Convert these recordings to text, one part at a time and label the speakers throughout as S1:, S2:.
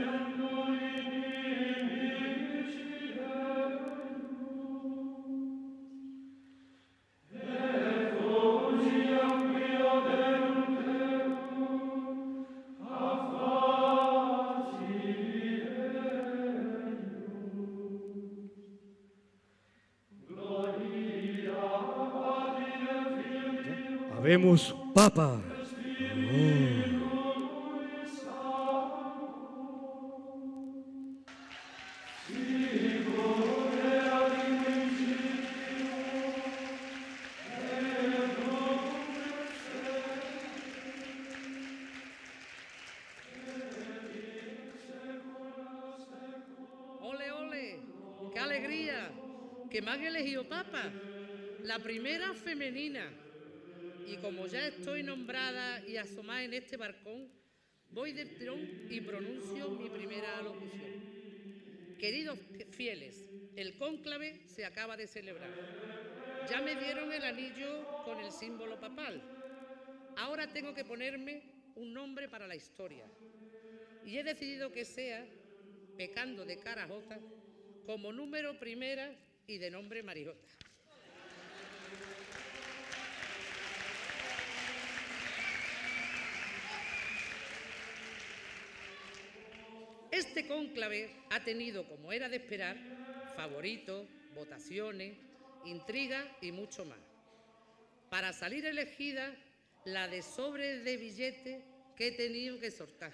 S1: Habemos Papa.
S2: ¡Ole, ole! ¡Qué alegría! Que me han elegido papa, la primera femenina. Y como ya estoy nombrada y asomada en este balcón, voy del tirón y pronuncio mi primera locución. Queridos fieles, el cónclave se acaba de celebrar. Ya me dieron el anillo con el símbolo papal. Ahora tengo que ponerme un nombre para la historia. Y he decidido que sea, pecando de carajota, como número primera y de nombre Marijota. Este cónclave ha tenido, como era de esperar, favoritos, votaciones, intrigas y mucho más. Para salir elegida, la de sobres de billetes que he tenido que soltar.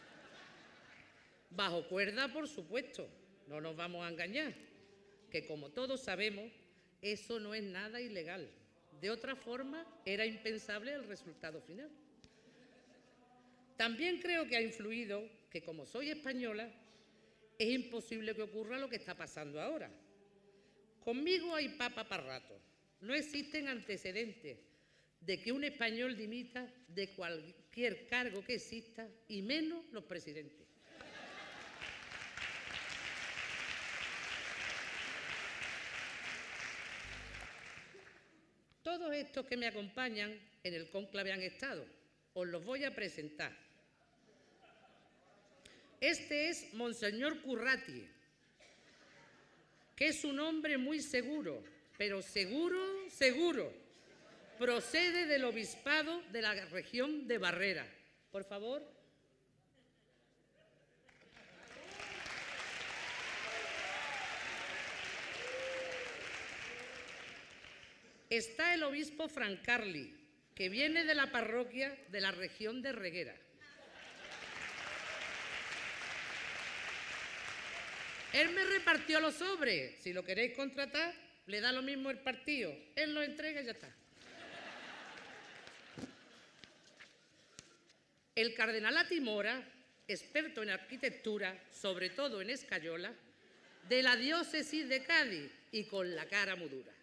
S2: Bajo cuerda, por supuesto, no nos vamos a engañar, que como todos sabemos, eso no es nada ilegal. De otra forma, era impensable el resultado final. También creo que ha influido que, como soy española, es imposible que ocurra lo que está pasando ahora. Conmigo hay papa para rato. No existen antecedentes de que un español dimita de cualquier cargo que exista, y menos los presidentes. Todos estos que me acompañan en el cónclave han estado. Os los voy a presentar. Este es Monseñor Currati, que es un hombre muy seguro, pero seguro, seguro. Procede del obispado de la región de Barrera. Por favor. Está el obispo Francarli, que viene de la parroquia de la región de Reguera. Él me repartió los sobres. Si lo queréis contratar, le da lo mismo el partido. Él lo entrega y ya está. El cardenal Atimora, experto en arquitectura, sobre todo en escayola, de la diócesis de Cádiz y con la cara muy dura.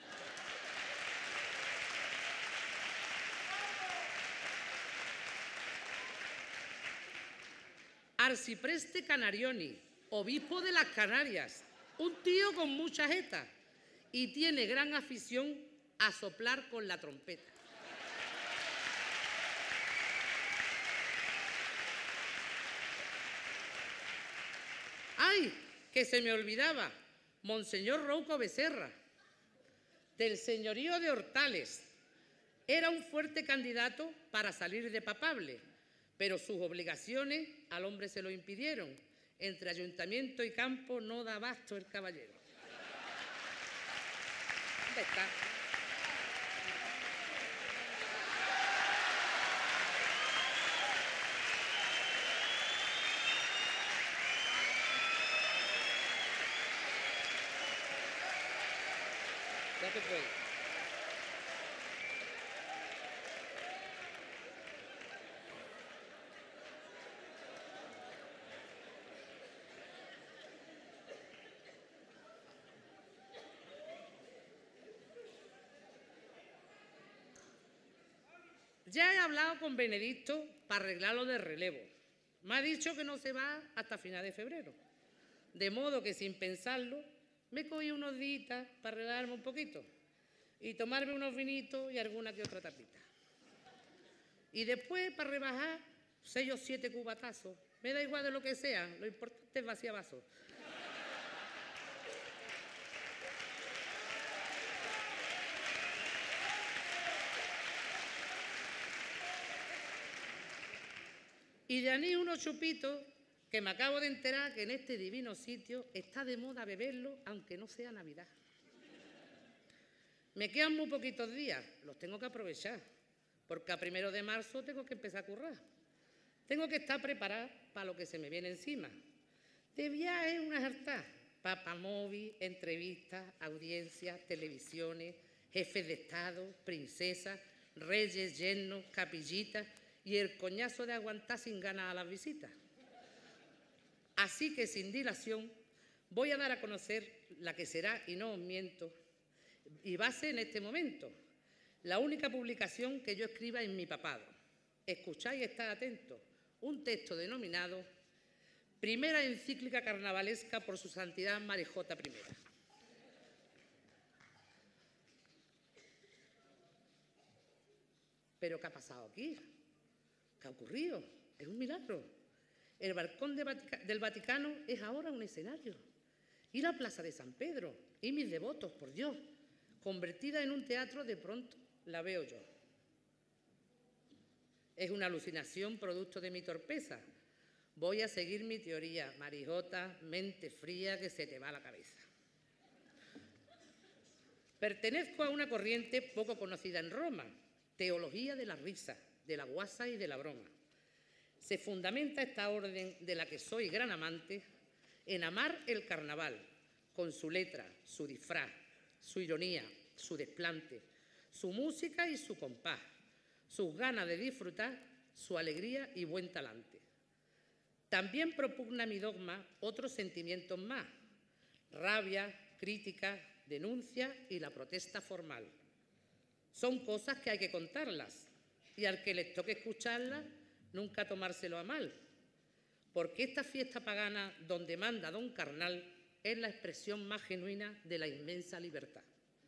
S2: Arcipreste Canarioni, obispo de las Canarias, un tío con mucha jeta y tiene gran afición a soplar con la trompeta. ¡Ay! Que se me olvidaba, Monseñor Rouco Becerra, del señorío de Hortales. Era un fuerte candidato para salir de papable, pero sus obligaciones al hombre se lo impidieron. Entre ayuntamiento y campo no da abasto el caballero. ¿Dónde está? Ya te puedo. Ya he hablado con Benedicto para arreglar lo de relevo. Me ha dicho que no se va hasta final de febrero. De modo que, sin pensarlo, me cogí unos días para arreglarme un poquito y tomarme unos vinitos y alguna que otra tapita. Y después, para rebajar, 6 o 7 cubatazos Me da igual de lo que sea, lo importante es vaciar vasos. Y de anís unos chupitos que me acabo de enterar que en este divino sitio está de moda beberlo, aunque no sea Navidad. Me quedan muy poquitos días, los tengo que aprovechar, porque a 1 de marzo tengo que empezar a currar. Tengo que estar preparada para lo que se me viene encima. De viaje unas hartas, papamóvil, entrevistas, audiencias, televisiones, jefes de Estado, princesas, reyes, yernos, capillitas y el coñazo de aguantar sin ganas a las visitas. Así que sin dilación voy a dar a conocer la que será, y no os miento, y va a ser en este momento, la única publicación que yo escriba en mi papado. Escuchad y estad atentos. Un texto denominado Primera encíclica carnavalesca por su santidad Marijota I. ¿Pero qué ha pasado aquí? ¿Qué ha ocurrido? Es un milagro. El balcón del Vaticano es ahora un escenario. Y la plaza de San Pedro, y mis devotos, por Dios, convertida en un teatro, de pronto la veo yo. Es una alucinación producto de mi torpeza. Voy a seguir mi teoría, Marijota, mente fría que se te va la cabeza. Pertenezco a una corriente poco conocida en Roma, teología de la risa, de la guasa y de la broma. Se fundamenta esta orden, de la que soy gran amante, en amar el carnaval, con su letra, su disfraz, su ironía, su desplante, su música y su compás, sus ganas de disfrutar, su alegría y buen talante. También propugna mi dogma otros sentimientos más: rabia, crítica, denuncia y la protesta formal. Son cosas que hay que contarlas, y al que les toque escucharlas, nunca tomárselo a mal, porque esta fiesta pagana donde manda don Carnal es la expresión más genuina de la inmensa libertad.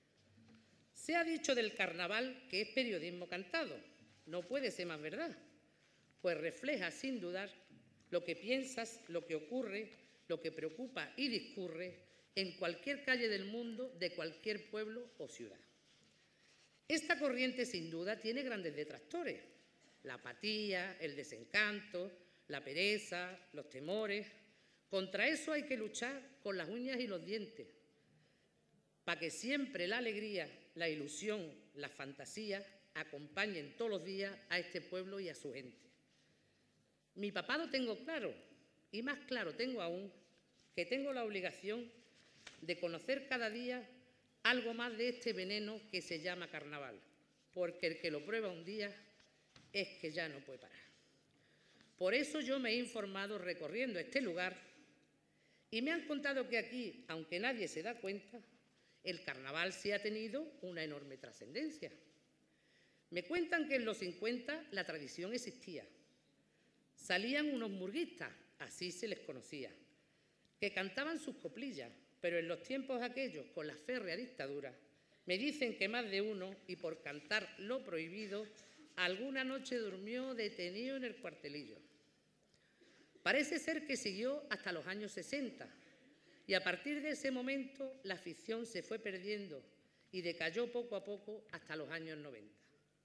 S2: Se ha dicho del carnaval que es periodismo cantado. No puede ser más verdad, pues refleja sin dudar lo que piensas, lo que ocurre, lo que preocupa y discurre en cualquier calle del mundo, de cualquier pueblo o ciudad. Esta corriente sin duda tiene grandes detractores: la apatía, el desencanto, la pereza, los temores. Contra eso hay que luchar con las uñas y los dientes, para que siempre la alegría, la ilusión, la fantasía acompañen todos los días a este pueblo y a su gente. Mi papá lo tengo claro, y más claro tengo aún que tengo la obligación de conocer cada día algo más de este veneno que se llama carnaval, porque el que lo prueba un día es que ya no puede parar. Por eso yo me he informado recorriendo este lugar y me han contado que aquí, aunque nadie se da cuenta, el carnaval sí ha tenido una enorme trascendencia. Me cuentan que en los 50 la tradición existía. Salían unos murguistas, así se les conocía, que cantaban sus coplillas, pero en los tiempos aquellos, con la férrea dictadura, me dicen que más de uno, y por cantar lo prohibido, alguna noche durmió detenido en el cuartelillo. Parece ser que siguió hasta los años 60, y a partir de ese momento la afición se fue perdiendo y decayó poco a poco hasta los años 90.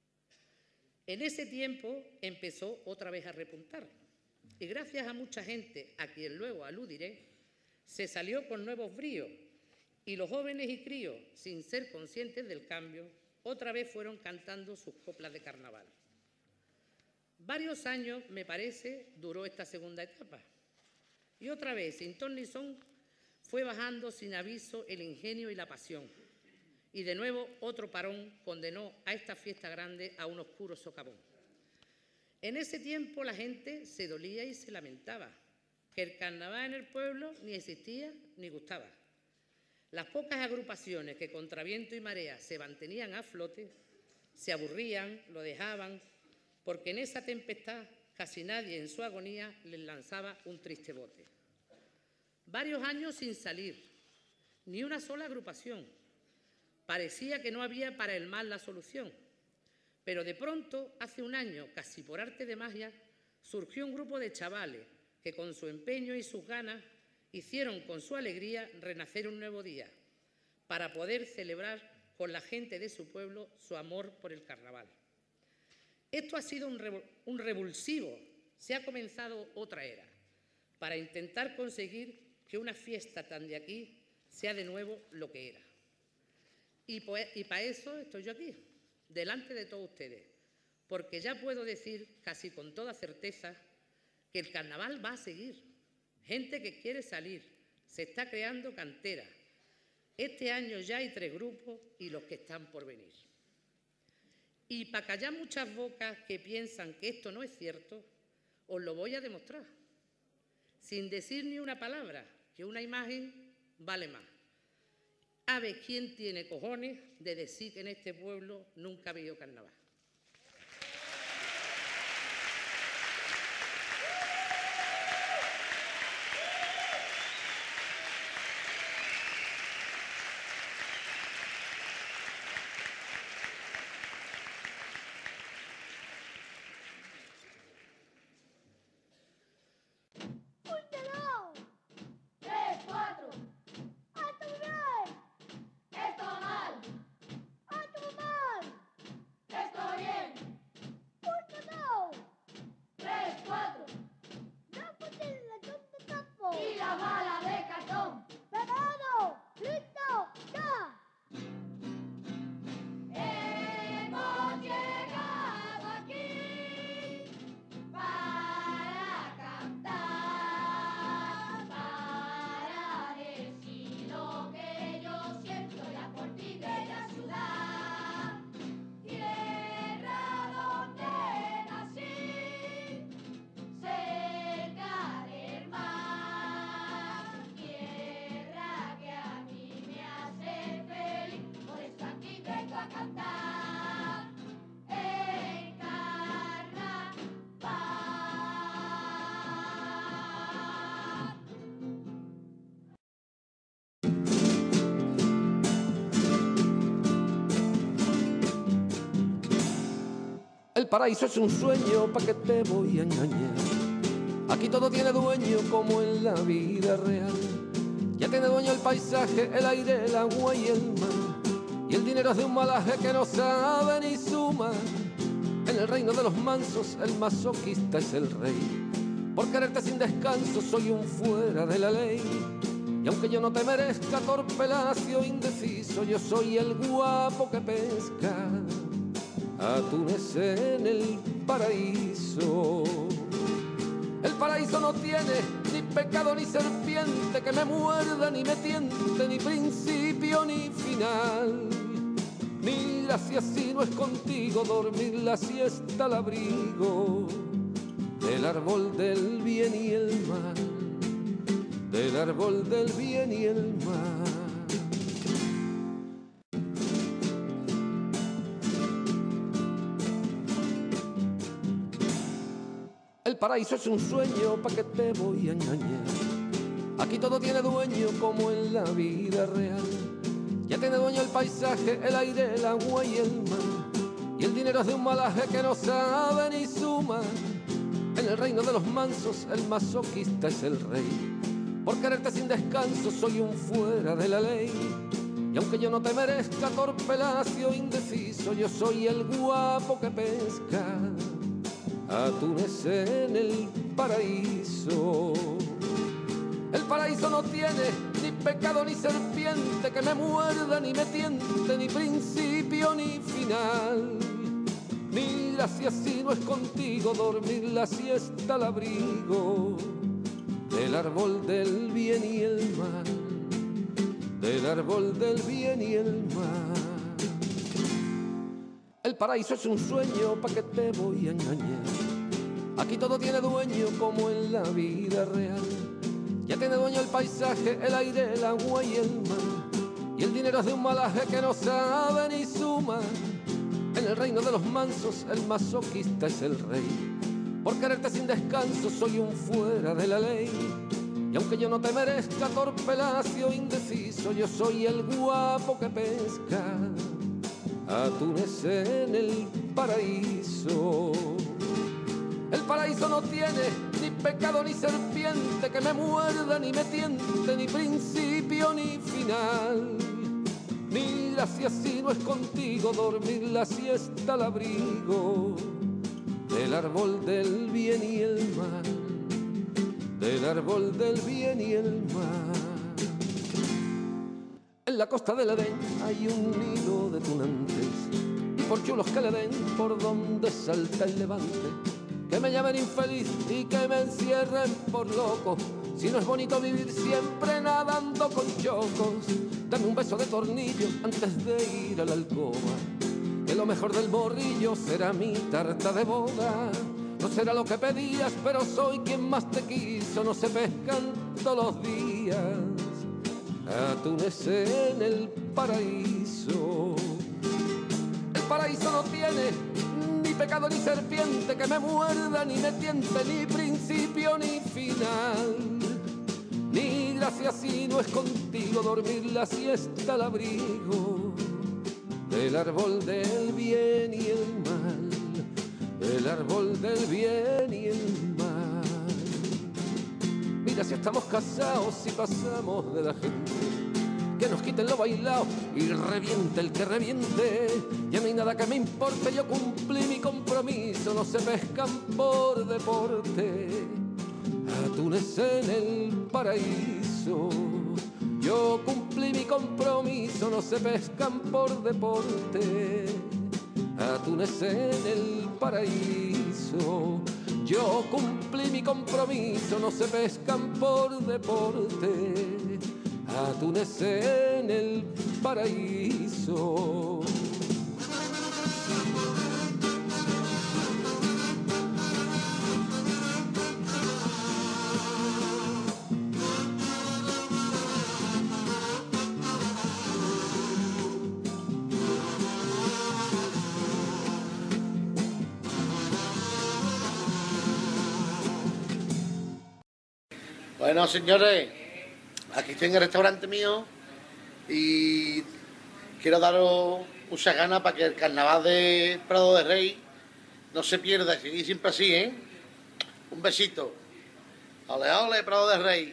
S2: En ese tiempo empezó otra vez a repuntar, y gracias a mucha gente, a quien luego aludiré, se salió con nuevos bríos, y los jóvenes y críos, sin ser conscientes del cambio, otra vez fueron cantando sus coplas de carnaval. Varios años, me parece, duró esta segunda etapa, y otra vez, sin ton ni son, fue bajando sin aviso el ingenio y la pasión, y de nuevo otro parón condenó a esta fiesta grande a un oscuro socavón. En ese tiempo la gente se dolía y se lamentaba, que el carnaval en el pueblo ni existía ni gustaba. Las pocas agrupaciones que contra viento y marea se mantenían a flote se aburrían, lo dejaban, porque en esa tempestad casi nadie en su agonía les lanzaba un triste bote. Varios años sin salir, ni una sola agrupación. Parecía que no había para el mal la solución, pero de pronto, hace un año, casi por arte de magia, surgió un grupo de chavales que con su empeño y sus ganas hicieron con su alegría renacer un nuevo día, para poder celebrar con la gente de su pueblo su amor por el carnaval. Esto ha sido un revulsivo, se ha comenzado otra era, para intentar conseguir que una fiesta tan de aquí sea de nuevo lo que era. Y para eso estoy yo aquí, delante de todos ustedes, porque ya puedo decir casi con toda certeza que el carnaval va a seguir. Gente que quiere salir, se está creando cantera. Este año ya hay 3 grupos y los que están por venir. Y para callar muchas bocas que piensan que esto no es cierto, os lo voy a demostrar, sin decir ni una palabra, que una imagen vale más. A ver quién tiene cojones de decir que en este pueblo nunca ha habido carnaval.
S3: El paraíso es un sueño, ¿pa' qué te voy a engañar? Aquí todo tiene dueño como en la vida real. Ya tiene dueño el paisaje, el aire, el agua y el mar. Y el dinero es de un malaje que no sabe ni sumar. En el reino de los mansos el masoquista es el rey. Por quererte sin descanso soy un fuera de la ley. Y aunque yo no te merezca, torpe, lacio, indeciso, yo soy el guapo que pesca atunes en el paraíso. El paraíso no tiene ni pecado ni serpiente que me muerda ni me tiente, ni principio ni final. Mira si así no es contigo dormir la siesta al abrigo del árbol del bien y el mal, del árbol del bien y el mal. El paraíso es un sueño, ¿pa' qué te voy a engañar? Aquí todo tiene dueño como en la vida real. Ya tiene dueño el paisaje, el aire, el agua y el mar. Y el dinero es de un malaje que no sabe ni sumar. En el reino de los mansos el masoquista es el rey. Por quererte sin descanso soy un fuera de la ley. Y aunque yo no te merezca, torpe, lacio, indeciso, yo soy el guapo que pesca atunes en el paraíso. El paraíso no tiene ni pecado ni serpiente que me muerda ni me tiente, ni principio ni final. Mira si así no es contigo dormir la siesta al abrigo del árbol del bien y el mal, del árbol del bien y el mal. El paraíso es un sueño, ¿pa' qué te voy a engañar? Aquí todo tiene dueño como en la vida real. Ya tiene dueño el paisaje, el aire, el agua y el mar. Y el dinero es de un malaje que no sabe ni sumar. En el reino de los mansos el masoquista es el rey. Por quererte sin descanso soy un fuera de la ley. Y aunque yo no te merezca, torpe, lacio, indeciso, yo soy el guapo que pesca atunes en el paraíso. El paraíso no tiene ni pecado ni serpiente que me muerda ni me tiente, ni principio ni final. Ni gracia si no es contigo dormir la siesta al abrigo del árbol del bien y el mal, del árbol del bien y el mal. En la costa del Edén hay un nido de tunantes, y por chulos que le den por donde salta el levante, que me llamen infeliz y que me encierren por loco. Si no es bonito vivir siempre nadando con chocos, dame un beso de tornillo antes de ir a la alcoba, que lo mejor del morrillo será mi tarta de boda. No será lo que pedías, pero soy quien más te quiso. No se pescan todos los días atunes en el paraíso. El paraíso no tiene ni pecado ni serpiente que me muerda ni me tiente, ni principio ni final. Ni gracia si no es contigo dormir la siesta al abrigo del árbol del bien y el mal, del árbol del bien y el mal. Mira si estamos casados, si pasamos de la gente, que nos quiten lo bailado y reviente el que reviente. Ya no hay nada que me importe, yo cumplí mi compromiso, no se pescan por deporte atunes en el paraíso. Yo cumplí mi compromiso, no se pescan por deporte atunes en el paraíso. Yo cumplí mi compromiso, no se pescan por deporte atunes en el paraíso.
S4: Bueno, señores, aquí estoy en el restaurante mío y quiero daros muchas ganas para que el carnaval de Prado de Rey no se pierda, y siempre así, ¿eh? Un besito. Ole, ole, Prado de Rey.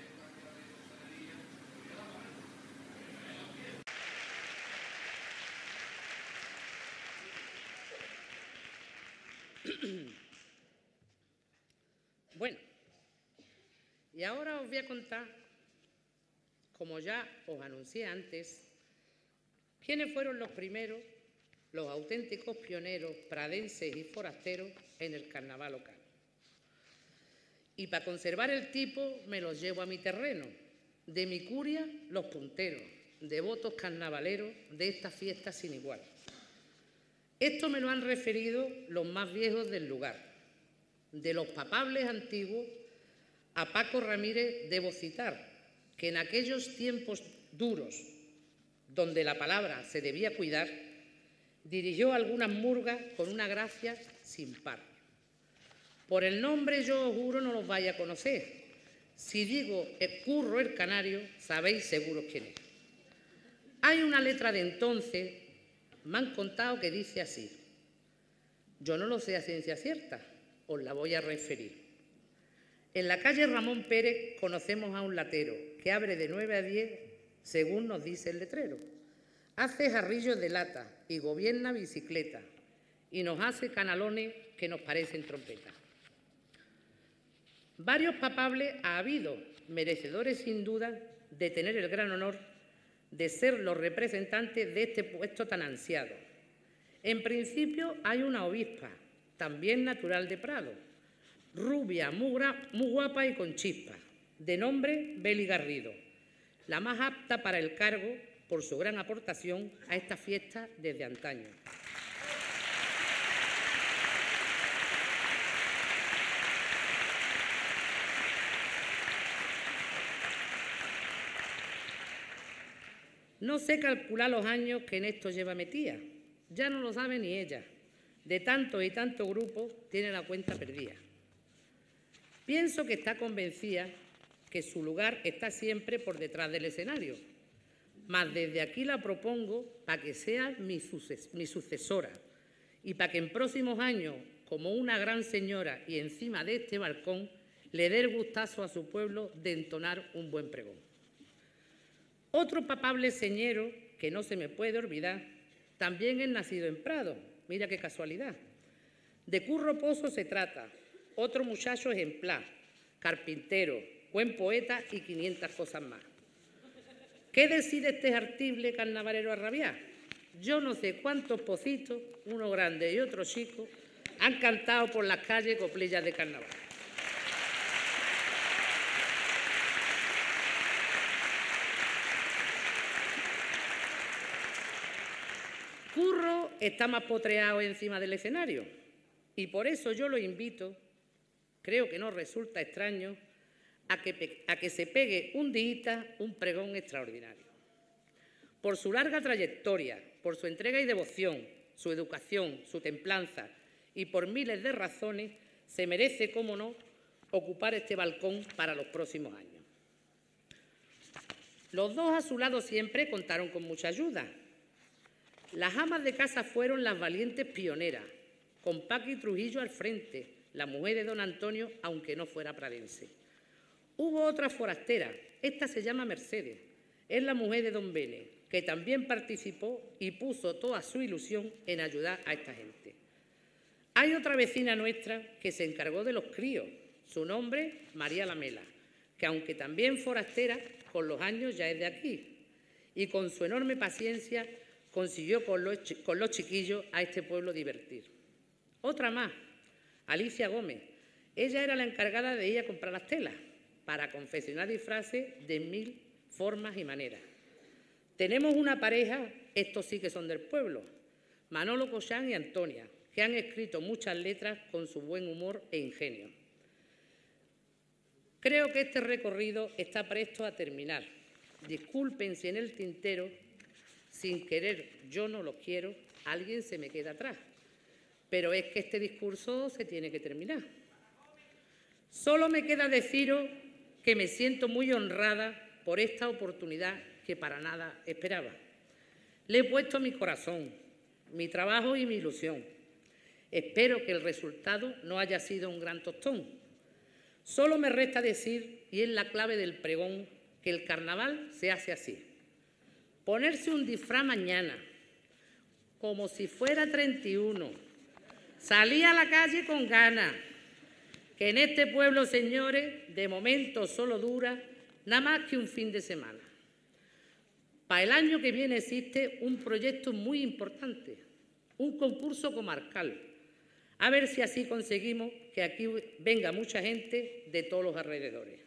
S2: Bueno, y ahora os voy a contar, como ya os anuncié antes, quiénes fueron los primeros, los auténticos pioneros pradenses y forasteros en el carnaval local. Y para conservar el tipo me los llevo a mi terreno, de mi curia los punteros, devotos carnavaleros de esta fiesta sin igual. Esto me lo han referido los más viejos del lugar. De los papables antiguos, a Paco Ramírez debo citar, que en aquellos tiempos duros, donde la palabra se debía cuidar, dirigió algunas murgas con una gracia sin par. Por el nombre yo os juro no los vais a conocer. Si digo Curro el Canario, sabéis seguro quién es. Hay una letra de entonces, me han contado que dice así. Yo no lo sé a ciencia cierta, os la voy a referir. En la calle Ramón Pérez conocemos a un latero que abre de 9 a 10, según nos dice el letrero. Hace jarrillos de lata y gobierna bicicleta y nos hace canalones que nos parecen trompetas. Varios papables ha habido, merecedores sin duda de tener el gran honor de ser los representantes de este puesto tan ansiado. En principio hay una obispa, también natural de Prado, rubia, muy guapa y con chispa, de nombre Beli Garrido, la más apta para el cargo por su gran aportación a esta fiesta desde antaño. No sé calcular los años que en esto lleva metida, ya no lo sabe ni ella. De tantos y tantos grupos tiene la cuenta perdida. Pienso que está convencida que su lugar está siempre por detrás del escenario, mas desde aquí la propongo para que sea mi sucesora y para que en próximos años, como una gran señora y encima de este balcón, le dé el gustazo a su pueblo de entonar un buen pregón. Otro papable señero que no se me puede olvidar también es nacido en Prado. Mira qué casualidad. De Curro Pozo se trata, otro muchacho ejemplar, carpintero, buen poeta y 500 cosas más. ¿Qué decide este artible carnavalero a rabiar? Yo no sé cuántos pocitos, uno grande y otro chico, han cantado por las calles coplillas de carnaval. Curro está más potreado encima del escenario y por eso yo lo invito, creo que no resulta extraño, a que se pegue un día un pregón extraordinario. Por su larga trayectoria, por su entrega y devoción, su educación, su templanza y por miles de razones, se merece, cómo no, ocupar este balcón para los próximos años. Los dos a su lado siempre contaron con mucha ayuda. Las amas de casa fueron las valientes pioneras, con Paqui Trujillo al frente, la mujer de don Antonio, aunque no fuera pradense. Hubo otra forastera, esta se llama Mercedes, es la mujer de don Bene, que también participó y puso toda su ilusión en ayudar a esta gente. Hay otra vecina nuestra que se encargó de los críos, su nombre María Lamela, que aunque también forastera, con los años ya es de aquí, y con su enorme paciencia consiguió con los chiquillos a este pueblo divertir. Otra más, Alicia Gómez, ella era la encargada de ir a comprar las telas, para confeccionar disfraces de 1000 formas y maneras. Tenemos una pareja, estos sí que son del pueblo, Manolo Cochán y Antonia, que han escrito muchas letras con su buen humor e ingenio. Creo que este recorrido está presto a terminar. Disculpen si en el tintero, sin querer, yo no lo quiero, alguien se me queda atrás. Pero es que este discurso se tiene que terminar. Solo me queda deciros que me siento muy honrada por esta oportunidad que para nada esperaba. Le he puesto mi corazón, mi trabajo y mi ilusión. Espero que el resultado no haya sido un gran tostón. Solo me resta decir, y es la clave del pregón, que el carnaval se hace así. Ponerse un disfraz mañana, como si fuera 31. Salir a la calle con ganas. Que en este pueblo, señores, de momento solo dura nada más que un fin de semana. Para el año que viene existe un proyecto muy importante, un concurso comarcal. A ver si así conseguimos que aquí venga mucha gente de todos los alrededores.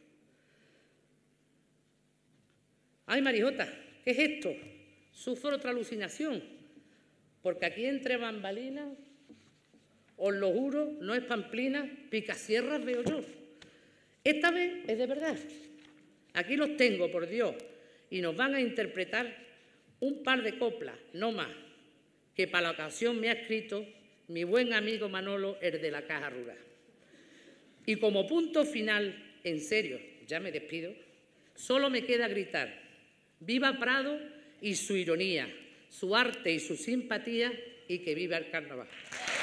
S2: Ay, Marijota, ¿qué es esto? Sufro otra alucinación, porque aquí entre bambalinas, os lo juro, no es pamplina, picasierras veo yo. Esta vez es de verdad. Aquí los tengo, por Dios, y nos van a interpretar un par de coplas, no más, que para la ocasión me ha escrito mi buen amigo Manolo, el de la Caja Rural. Y como punto final, en serio, ya me despido, solo me queda gritar: ¡viva Prado y su ironía, su arte y su simpatía, y que viva el carnaval!